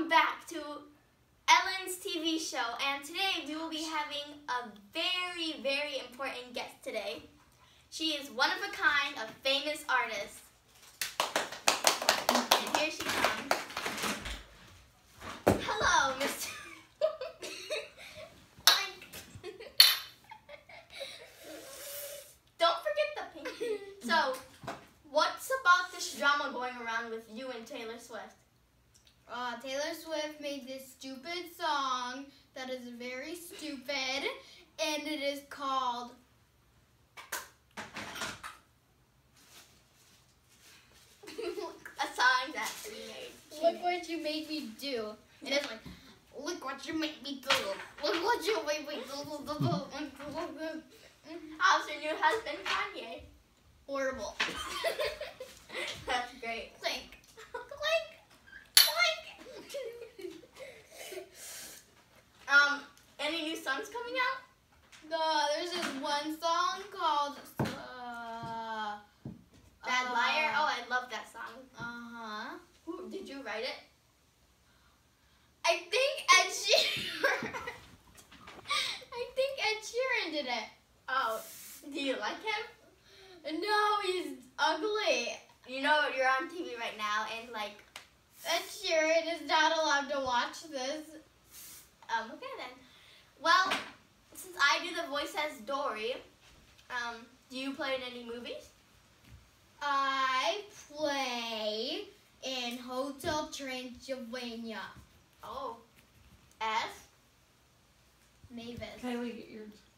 welcome back to Ellen's TV show, and today we will be having a very, very important guest today. She is one of a kind, a famous artist. And here she comes. Hello, Mr. Don't forget the pinky. So, what's about this drama going around with you and Taylor Swift? Taylor Swift made this stupid song that is very stupid, and it is called a song that she made. Look What You Made Me Do. It is like, look what you made me do. Look what you made me do. How's your new husband, Kanye? Horrible. That's great. Clink. Any new songs coming out? There's this one song called Bad Liar? Oh, I love that song. Uh-huh. Who, did you write it? I think Ed Sheeran did it. Oh, do you like him? No, he's ugly. You know, you're on TV right now, and like, Ed Sheeran is not allowed to watch this. okay then. Well, since I do the voice as Dory, do you play in any movies? I play in Hotel Transylvania. Oh, as? Mavis. Kylie, get yours.